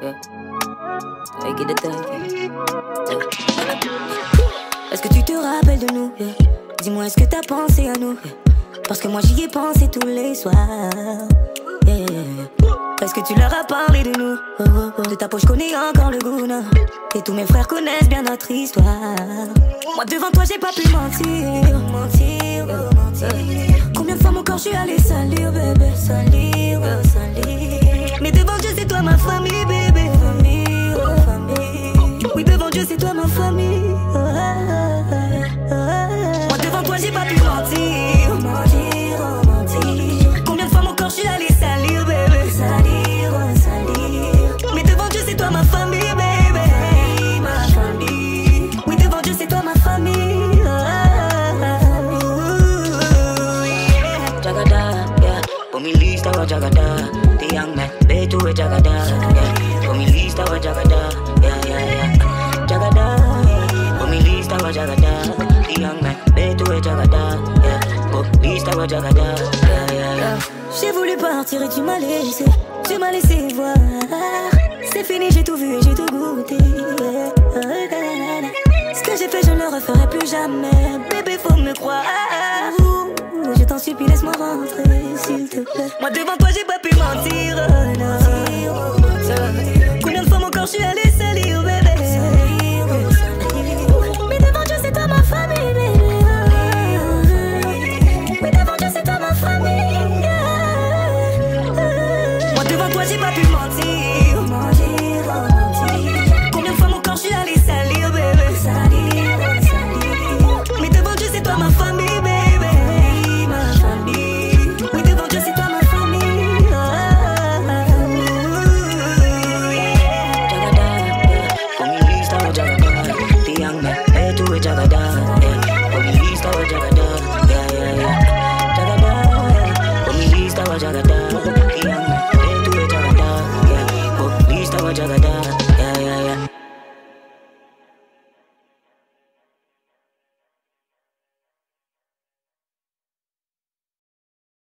yeah. Take it, take it. Est-ce que tu te rappelles de nous, yeah? Dis-moi, est-ce que t'as pensé à nous, yeah? Parce que moi j'y ai pensé tous les soirs, yeah. Est-ce que tu leur as parlé de nous, oh, oh, oh. De ta peau je connais encore le goût, non? Et tous mes frères connaissent bien notre histoire. Moi devant toi j'ai pas pu mentir, mentir, oh, mentir. Combien de fois mon corps je suis allé salir, bébé, salir, oh, salir. Mais devant Dieu c'est toi ma famille, bébé, famille, oh, famille. Oui devant Dieu c'est toi ma famille, oh, oh, oh, oh. Moi devant toi j'ai pas pu mentir, mentir, oh, mentir. Combien de fois mon corps je suis allé salir, bébé, salir, oh, salir. Mais devant Dieu c'est toi ma famille, bébé, ma famille. Oui devant Dieu c'est toi ma famille, oh, oh, oh, yeah. Jagada, yeah. Pour me list our Jagada. The young man, they do it Jagada, yeah. For me list our Jagada, yeah, yeah, yeah. Jagada, for me list our Jagada. The young man, they do it Jagada, yeah. For me list our Jagada, yeah, yeah, yeah. J'ai voulu partir et tu m'as laissé voir. C'est fini, j'ai tout vu et j'ai tout goûté. Ce que j'ai fait, je ne le referai plus jamais. Bébé, faut me croire. Je t'en supplie, laisse-moi rentrer, s'il te plaît. Moi devant toi, j'ai pas pu mentir.